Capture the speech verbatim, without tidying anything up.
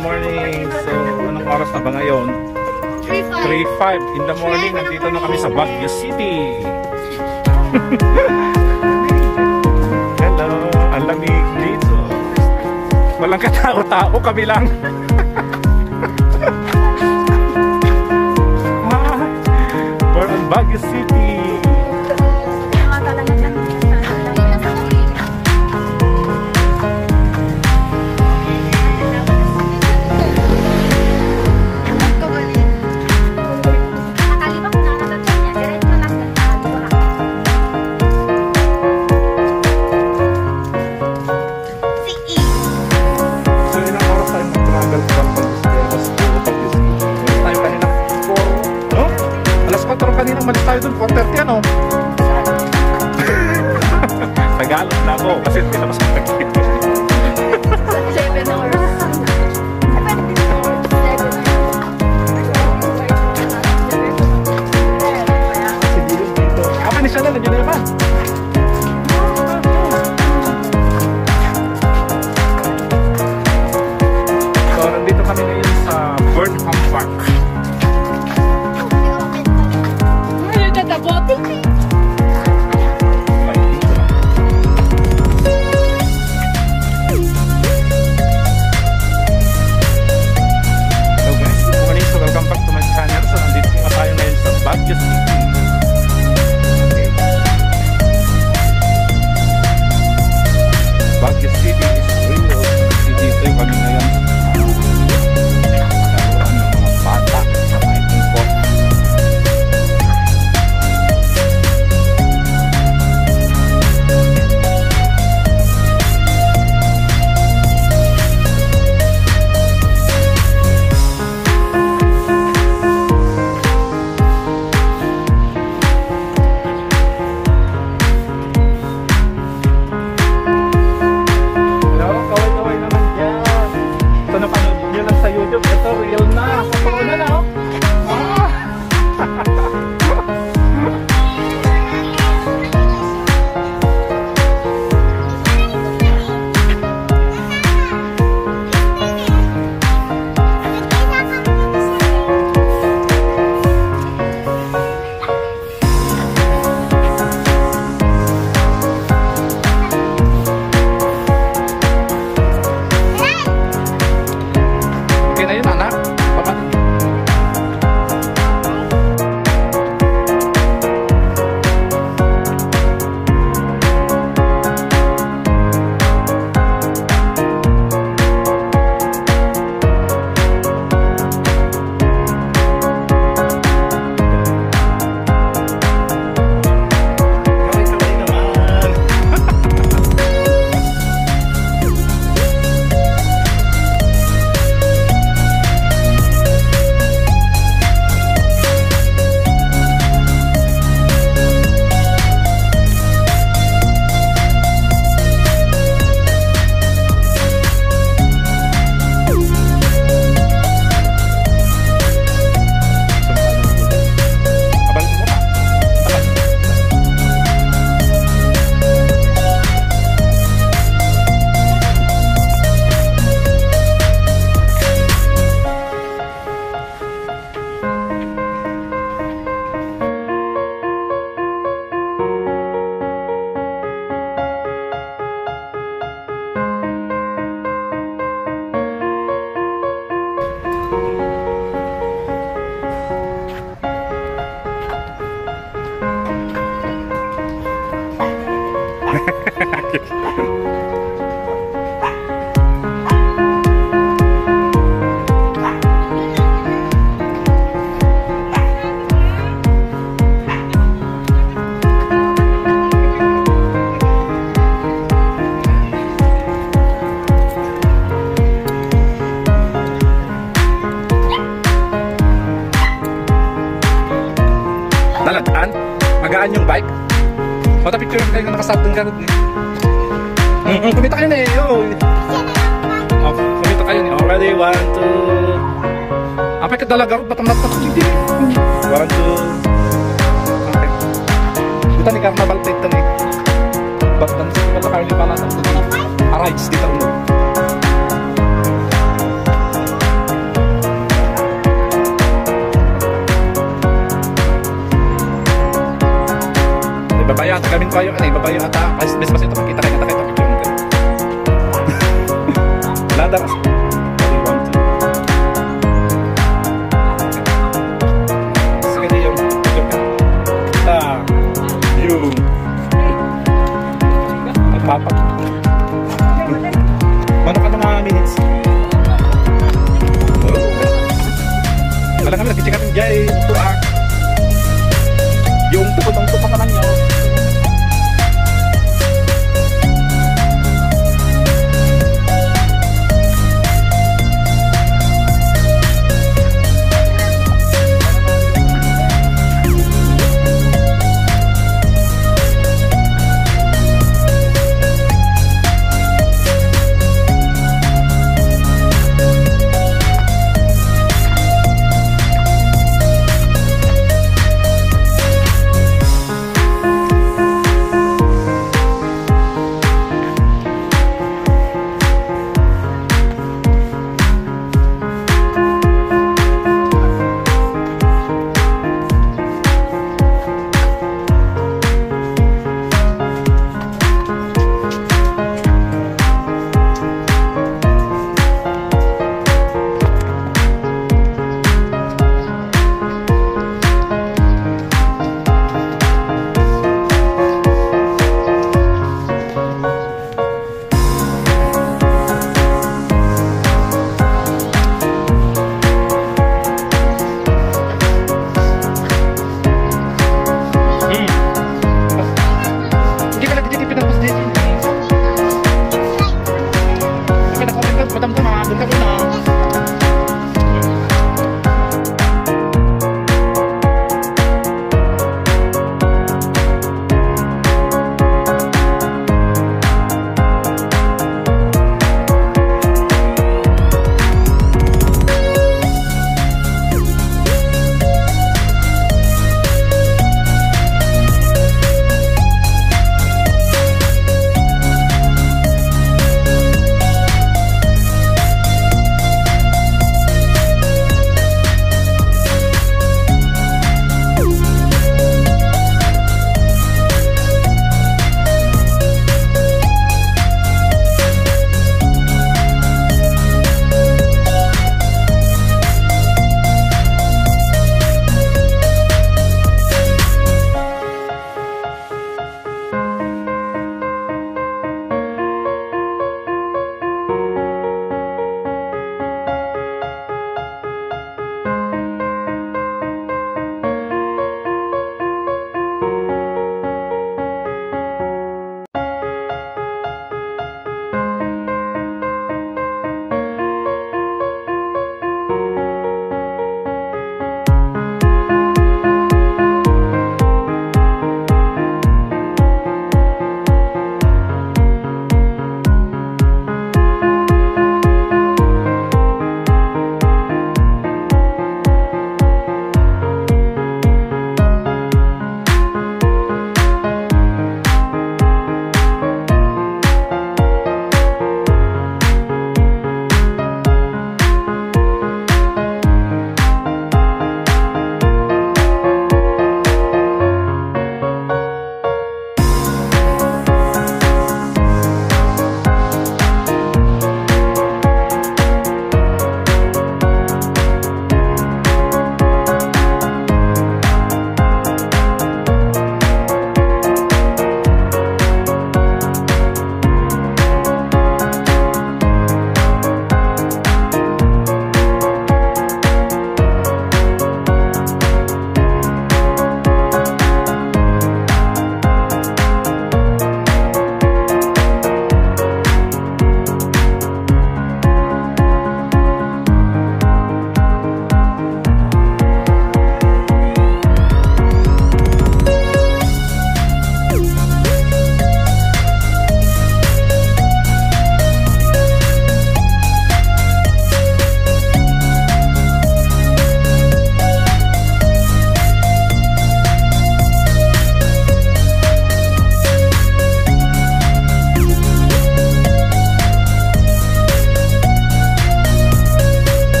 good morning. So, anong oras na ba ngayon? three five in the morning. Nandito na kami sa Baguio City. Hello, ang lamig dito. Walang katao-tao, kami lang. We're on Baguio City. Kaninang malis tayo dun, four thirty ano? Tagalog na ako kasi pinabas ko nag-hit. seven hours. Apa ni siya na? Nandiyan na naman. So, nandito kami ngayon sa Burnham Park. Baguio City. Baguio City is real. Dito yung kami ngayon. Nagkaroon ng mga bata sa hiking po. Ito, real na. Totoo na na, oh. Ah. Okay na yun, anak. Papa. Dalagaan? Magaan yung bike? Mata picture kayo na nakasat dun ka. Mm-hmm, kumita kayo na eh. Oh. Oh, kumita kayo na eh. Already, one, two. Apa ka dalaga ko? Ba't ang natak? Hindi. One, two. Okay. Kita ni karnaval plate ni. Ba't ang sige ka karni pala sa ito? Arrives dito ulo. Babayo ata gamin ko kayo. Ano eh, babayo ata. Bes bes ito makita kayo. Nakita kita picture. Wala daw.